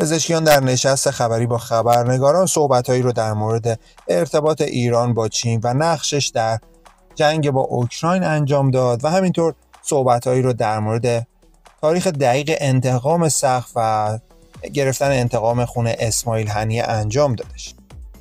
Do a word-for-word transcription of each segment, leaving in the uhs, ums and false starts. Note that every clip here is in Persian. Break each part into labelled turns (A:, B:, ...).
A: پزشکیان در نشست خبری با خبرنگاران صحبت‌هایی رو در مورد ارتباط ایران با چین و نقشش در جنگ با اوکراین انجام داد و همینطور صحبت‌هایی رو در مورد تاریخ دقیق انتقام سقف و گرفتن انتقام خون اسماعیل هنیه انجام دادش.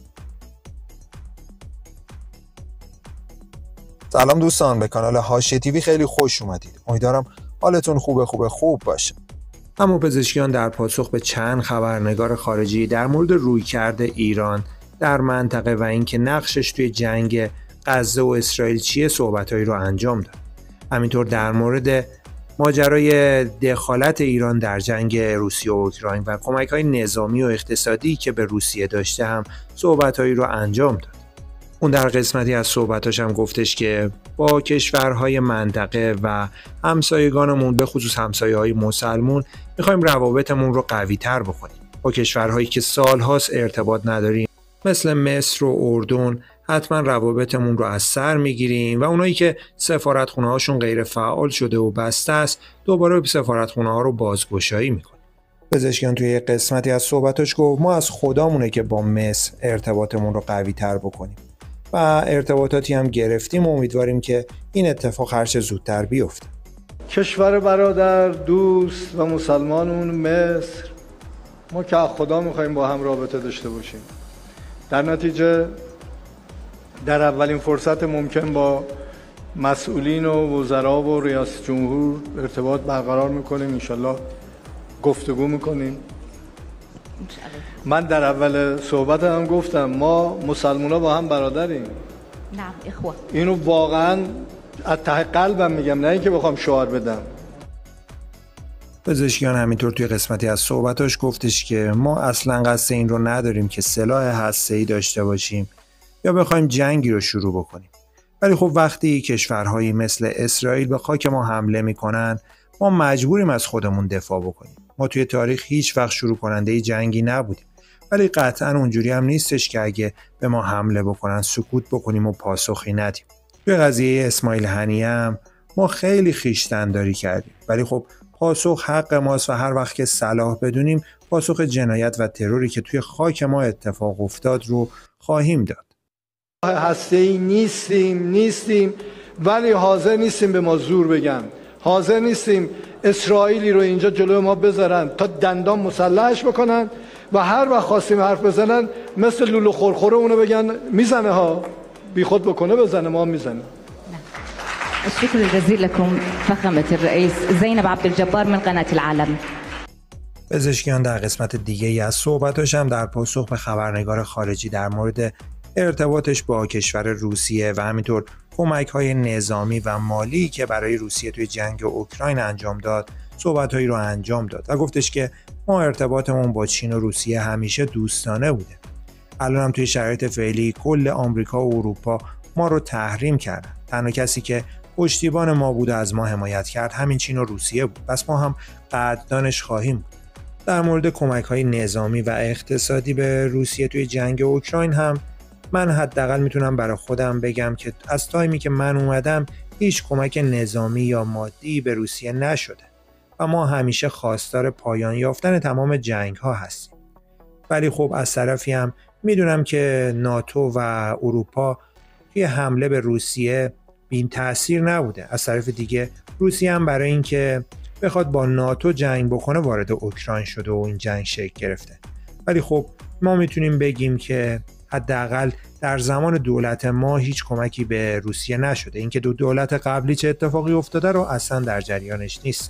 A: سلام دوستان، به کانال حاشیه تیوی خیلی خوش اومدید. امیدوارم حالتون خوب خوب خوب باشه. اما پزشکیان در پاسخ به چند خبرنگار خارجی در مورد رویکرد ایران در منطقه و اینکه نقشش توی جنگ غزه و اسرائیل چیه صحبتایی رو انجام داد. همینطور در مورد ماجرای دخالت ایران در جنگ روسیه و اوکراین و کمک‌های نظامی و اقتصادی که به روسیه داشته هم صحبتایی رو انجام داد. اون در قسمتی از صحبتاش هم گفتش که با کشورهای منطقه و همسایگانمون به خصوص همسایه‌های مسلمون می‌خوایم روابطمون رو قوی‌تر بکنیم. با کشورهایی که سال‌هاست ارتباط نداریم مثل مصر و اردن حتما روابطمون رو از سر میگیریم و اونایی که سفارتخونه هاشون غیر فعال شده و بسته است دوباره سفارتخونه ها رو بازگشایی میکنیم. پزشکیان توی قسمتی از صحبتش گفت ما از خدامونه که با مصر ارتباطمون رو قوی تر بکنیم و ارتباطاتی هم گرفتیم و امیدواریم که این اتفاق هرچه زودتر بیفته.
B: کشور برادر، دوست و مسلمانون مصر، ما که از خدا میخوایم با هم رابطه داشته باشیم. در نتیجه در اولین فرصت ممکن با مسئولین و وزرا و ریاست جمهور ارتباط برقرار میکنیم، انشالله گفتگو میکنیم. من در اول صحبت هم گفتم ما مسلمونا با هم برادریم.
C: نعم اخوه.
B: اینو واقعا از ته قلبم میگم، نه اینکه بخوام شعار بدم.
A: پزشکیان همینطور توی قسمتی از صحبتاش گفتش که ما اصلا قصد این رو نداریم که سلاح هسته‌ای داشته باشیم یا بخوایم جنگی رو شروع بکنیم. ولی خب وقتی کشورهایی مثل اسرائیل به خاک ما حمله میکنن ما مجبوریم از خودمون دفاع بکنیم. ما توی تاریخ هیچ وقت شروع کننده جنگی نبودیم، ولی قطعا اونجوری هم نیستش که اگه به ما حمله بکنن سکوت بکنیم و پاسخی ندیم. توی قضیه اسماعیل هنیه هم ما خیلی خویشتن‌داری کردیم، ولی خب پاسخ حق ماست و هر وقت که صلاح بدونیم پاسخ جنایت و تروری که توی خاک ما اتفاق افتاد رو خواهیم داد.
B: هسته‌ای نیستیم نیستیم ولی حاضر نیستیم به ما زور بگن، حاضر نیستیم اسرائیلی رو اینجا جلوی ما بذارن تا دندان مسلحش بکنن و هر وقت خواستیم حرف بزنن مثل لولو خورخوره اونو بگن میزنه ها، بی خود بکنه بزنه ما میزنه.
C: الشكر الجزيل لكم فخامة الرئيس زینب عبدالجبار من قناة العالم.
A: پزشکیان در قسمت دیگه ای از صحبتاش هم در پاسخ به خبرنگار خارجی در مورد ارتباطش با کشور روسیه و همینطور کمک‌های نظامی و مالی که برای روسیه توی جنگ اوکراین انجام داد صحبت‌هایی رو انجام داد و گفتش که ما ارتباطمون با چین و روسیه همیشه دوستانه بوده. الان هم توی شرایط فعلی کل آمریکا و اروپا ما رو تحریم کردن. تنها کسی که پشتیبان ما بود و از ما حمایت کرد همین چین و روسیه بود. پس ما هم قدردانش خواهیم بود. در مورد کمک‌های نظامی و اقتصادی به روسیه توی جنگ اوکراین هم من حداقل میتونم برای خودم بگم که از تایمی که من اومدم هیچ کمک نظامی یا مادی به روسیه نشده و ما همیشه خواستار پایان یافتن تمام جنگ ها هستیم. ولی خب از طرفی هم میدونم که ناتو و اروپا توی حمله به روسیه بی تأثیر نبوده. از طرف دیگه روسیه هم برای اینکه بخواد با ناتو جنگ بکنه وارد اوکراین شده و این جنگ شکل گرفته. ولی خب ما میتونیم بگیم که حداقل در زمان دولت ما هیچ کمکی به روسیه نشده. اینکه دو دولت قبلی چه اتفاقی افتاده رو اصلا در جریانش نیست.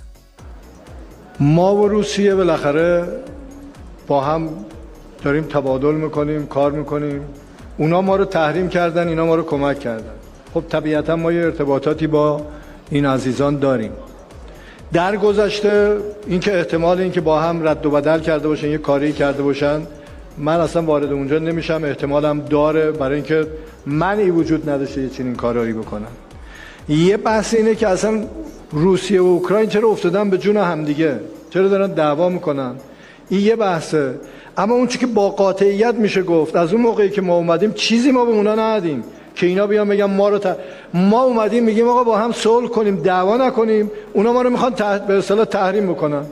B: ما و روسیه بالاخره با هم داریم تبادل میکنیم، کار میکنیم. اونا ما رو تحریم کردن، اینا ما رو کمک کردن. خب طبیعتا ما یه ارتباطاتی با این عزیزان داریم. در گذشته اینکه احتمال اینکه با هم رد و بدل کرده باشن، یه کاری کرده باشن، من اصلا وارد اونجا نمیشم. احتمالم داره برای اینکه منی وجود نداشته یه چنین کارایی بکنم. یه بحث اینه که اصلا روسیه و اوکراین چرا افتادن به جون همدیگه، چرا دارن دعوا میکنن، این یه بحثه. اما اون چیزی که با قاطعیت میشه گفت از اون موقعی که ما اومدیم چیزی ما به اونا ندادیم که اینا بیان بگن ما رو ت... ما اومدیم میگیم آقا با هم صلح کنیم، دعوا نکنیم. اونا ما رو میخوان تحت... به اصطلاح تحریم بکنن.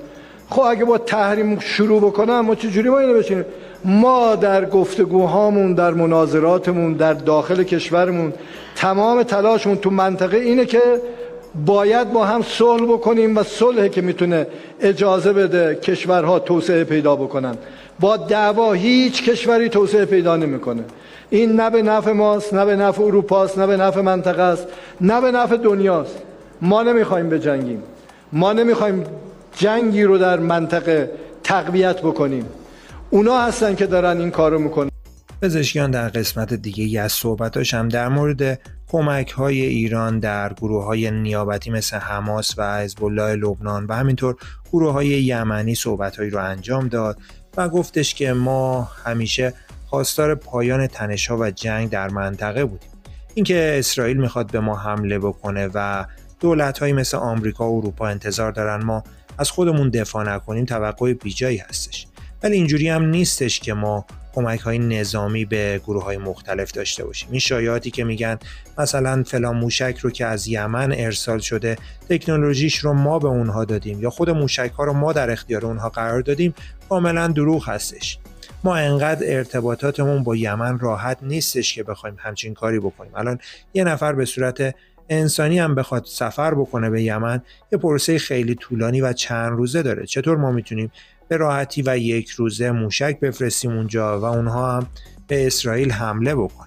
B: خب اگه با تحریم شروع بکنم ما چجوری ما اینو بشینیم؟ ما در گفتگوهامون، در مناظراتمون، در داخل کشورمون تمام تلاشمون تو منطقه اینه که باید با هم صلح بکنیم و صلحی که میتونه اجازه بده کشورها توسعه پیدا بکنن. با دعوا هیچ کشوری توسعه پیدا نمیکنه. این نه به نفع ماست، نه به نفع اروپاست، نه به نفع منطقه است، نه به نفع دنیاست. ما نمیخوایم بجنگیم، ما نمیخوایم جنگی رو در منطقه تقویت بکنیم. اونا هستن که دارن این کارو میکنن.
A: پزشکیان در قسمت دیگه از صحبتاش هم در مورد کمک‌های ایران در گروه‌های نیابتی مثل حماس و حزب الله لبنان و همینطور گروه‌های یمنی صحبت‌هایی رو انجام داد و گفتش که ما همیشه خواستار پایان تنش‌ها و جنگ در منطقه بودیم. اینکه اسرائیل میخواد به ما حمله بکنه و دولت‌هایی مثل آمریکا و اروپا انتظار دارن ما از خودمون دفاع نکنیم توقع بیجایی هستش. ولی اینجوری هم نیستش که ما کمک‌های نظامی به گروه‌های مختلف داشته باشیم. این شایعاتی که میگن مثلا فلان موشک رو که از یمن ارسال شده تکنولوژیش رو ما به اونها دادیم یا خود موشک‌ها رو ما در اختیار اونها قرار دادیم کاملا دروغ هستش. ما انقدر ارتباطاتمون با یمن راحت نیستش که بخوایم همچین کاری بکنیم. الان یه نفر به صورت انسانی هم بخواد سفر بکنه به یمن یه پروسه خیلی طولانی و چند روزه داره. چطور ما میتونیم به راحتی و یک روزه موشک بفرستیم اونجا و اونها هم به اسرائیل حمله بکنن؟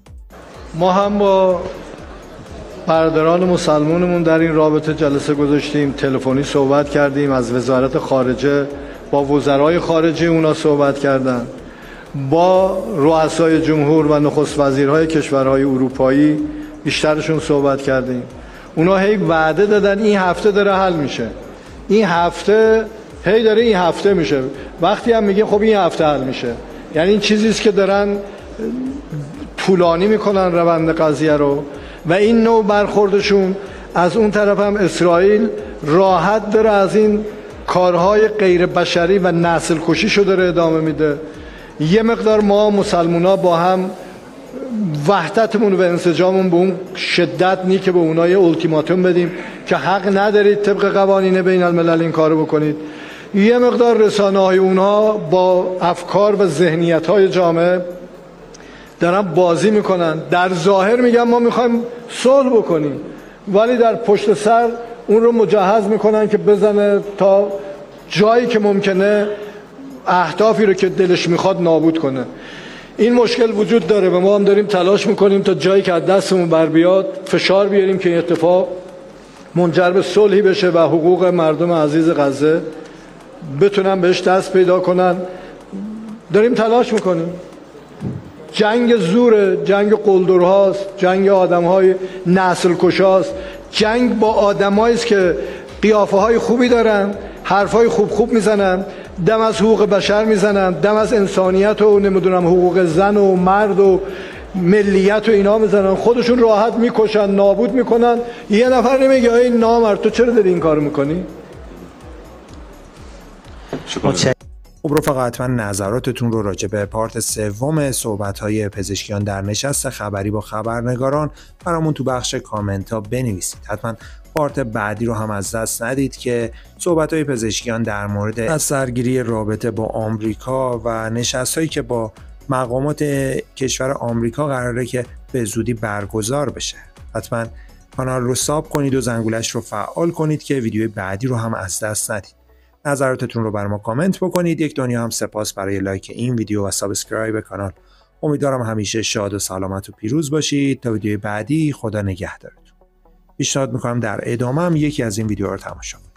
B: ما هم با برادران مسلمانمون در این رابطه جلسه گذاشتیم، تلفنی صحبت کردیم، از وزارت خارجه با وزرای خارجه اونا صحبت کردن، با رؤسای جمهور و نخست وزیرهای کشورهای اروپایی بیشترشون صحبت کردیم. اونا هی وعده دادن این هفته داره حل میشه، این هفته هی داره این هفته میشه. وقتی هم میگه خب این هفته حل میشه، یعنی این چیزی است که دارن طولانی میکنن روند قضیه رو و این نوع برخوردشون. از اون طرف هم اسرائیل راحت داره از این کارهای غیر بشری و نسل کشی شو داره ادامه میده. یه مقدار ما مسلمونا با هم وحدتمون و انسجاممون به اون شدت نی که به اونها یه التیماتوم بدیم که حق ندارید طبق قوانین بین الملل این کارو بکنید. یه مقدار رسانه های اونها با افکار و ذهنیت های جامعه دارن بازی میکنن. در ظاهر میگن ما میخوایم صلح بکنیم ولی در پشت سر اون رو مجهز میکنن که بزنه تا جایی که ممکنه اهدافی رو که دلش میخواد نابود کنه. این مشکل وجود داره و ما هم داریم تلاش میکنیم تا جایی که از دستمون بر بیاد فشار بیاریم که این اتفاق منجر به صلحی بشه و حقوق مردم عزیز غزه بتونن بهش دست پیدا کنن. داریم تلاش میکنیم. جنگ زوره، جنگ قلدرهاست، جنگ آدمهای نسل کشاست، جنگ با آدمایی است که قیافه های خوبی دارن، حرفای خوب خوب میزنن، دم از حقوق بشر میزنن، دم از انسانیت و نمیدونم حقوق زن و مرد و ملیت و اینا میزنن، خودشون راحت میکشن، نابود میکنن. یه نفر نمیگه ای نامرد تو چرا داری این کارو میکنی؟
A: خب رفقا حتما نظراتتون رو راجع به پارت سوم صحبت‌های پزشکیان در نشست خبری با خبرنگاران برامون تو بخش کامنت ها بنویسید. حتما پارت بعدی رو هم از دست ندید که صحبت‌های پزشکیان در مورد از سرگیری رابطه با آمریکا و نشست‌هایی که با مقامات کشور آمریکا قراره که به زودی برگزار بشه. حتما کانال رو ساب کنید و زنگولش رو فعال کنید که ویدیوی بعدی رو هم از دست ندید. نظراتتون رو بر ما کامنت بکنید. یک دنیا هم سپاس برای لایک این ویدیو و سابسکرایب کانال. امیدوارم همیشه شاد و سلامت و پیروز باشید. تا ویدیوی بعدی خدا نگهدارتون. پیشنهاد میکنم در ادامه هم یکی از این ویدیوها رو تماشا کنید.